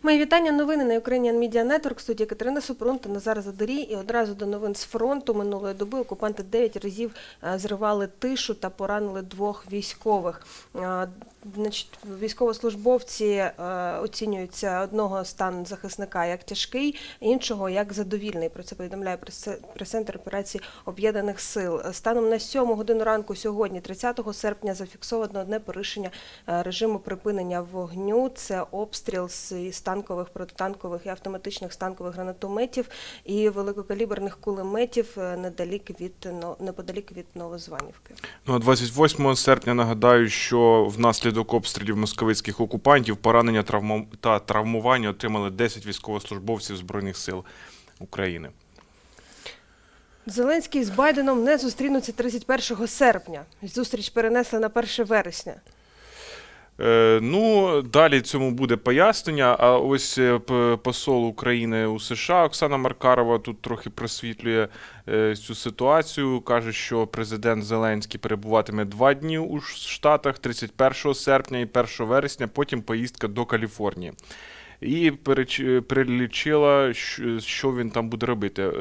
Мої вітання. Новини на Ukrainian Media Network. В студії Катерина Супрун та Назар Задарій. І одразу до новин з фронту. Минулої доби окупанти 9 разів зривали тишу та поранили 2 військових. Військовослужбовці оцінюються одного стан захисника як тяжкий, іншого як задовільний. Про це повідомляє прес-центр операції Об'єднаних сил. Станом на 7 годину ранку сьогодні, 30 серпня, зафіксовано одне порушення режиму припинення вогню. Це обстріл з танкових, протитанкових і автоматичних станкових гранатометів і великокаліберних кулеметів неподалік від Новозванівки. 28 серпня, нагадаю, що внаслідок обстрілів московицьких окупантів поранення та травмування отримали 10 військовослужбовців Збройних сил України. Зеленський з Байденом не зустрінуться 31 серпня. Зустріч перенесли на 1 вересня. Далі цьому буде пояснення, а ось посол України у США Оксана Маркарова тут трохи просвітлює цю ситуацію. Каже, що президент Зеленський перебуватиме 2 дні у Штатах, 31 серпня і 1 вересня, потім поїздка до Каліфорнії. І перелічила, що він там буде робити.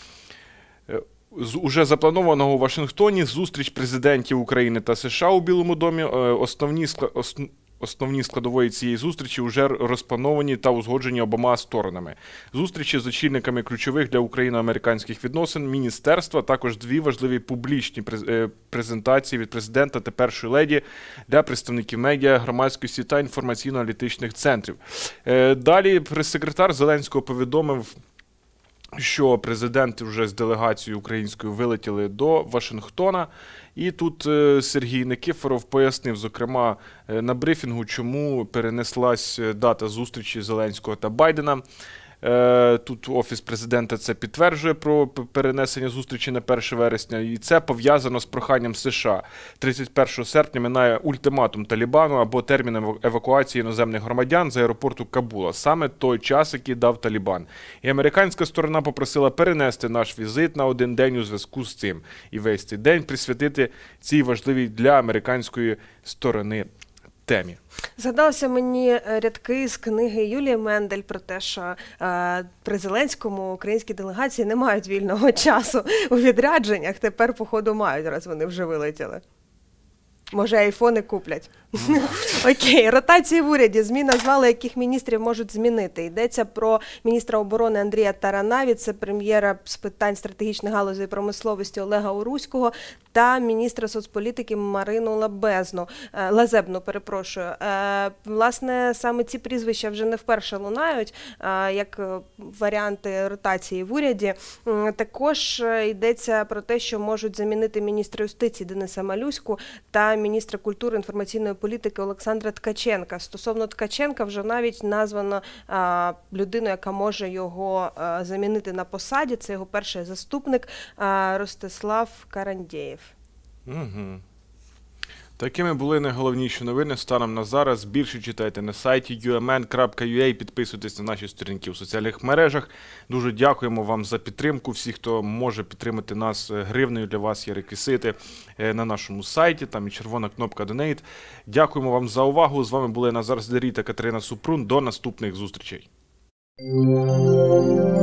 З уже запланованого у Вашингтоні зустріч президентів України та США у Білому домі. Основні складової цієї зустрічі вже розплановані та узгоджені обома сторонами. Зустрічі з очільниками ключових для україно-американських відносин, міністерства, також 2 важливі публічні презентації від президента та першої леді для представників медіа, громадськості та інформаційно-аналітичних центрів. Далі прес-секретар Зеленського повідомив, що президенти вже з делегацією українською вилетіли до Вашингтона. І тут Сергій Никифоров пояснив, зокрема, на брифінгу, чому перенеслась дата зустрічі Зеленського та Байдена. Тут Офіс президента це підтверджує про перенесення зустрічі на 1 вересня. І це пов'язано з проханням США. 31 серпня минає ультиматум Талібану або термін евакуації іноземних громадян з аеропорту Кабула. Саме той час, який дав Талібан. І американська сторона попросила перенести наш візит на 1 день у зв'язку з цим. І весь цей день присвятити цій важливій для американської сторони темі. Згадалися мені рядки з книги Юлії Мендель про те, що при Зеленському українські делегації не мають вільного часу у відрядженнях. Тепер, походу, мають, раз вони вже вилетіли. Може, айфони куплять. Окей, ротації в уряді. ЗМІ назвали, яких міністрів можуть змінити. Йдеться про міністра оборони Андрія Тарана, віце-прем'єра з питань стратегічних галузей промисловості Олега Уруського та міністра соцполітики Марину Лазебну. Власне, саме ці прізвища вже не вперше лунають, як варіанти ротації в уряді. Також йдеться про те, що можуть замінити міністра юстиції Дениса Малюську та міністра культури і інформаційної політики Олександра Ткаченка. Стосовно Ткаченка вже навіть названо людину, яка може його замінити на посаді. Це його перший заступник Ростислав Карандєєв. Такими були найголовніші новини станом на зараз. Більше читайте на сайті umn.ua, підписуйтесь на наші сторінки у соціальних мережах. Дуже дякуємо вам за підтримку. Всі, хто може підтримати нас гривнею, для вас є реквізити на нашому сайті, там і червона кнопка Donate. Дякуємо вам за увагу. З вами були Назар Задарій та Катерина Супрун. До наступних зустрічей.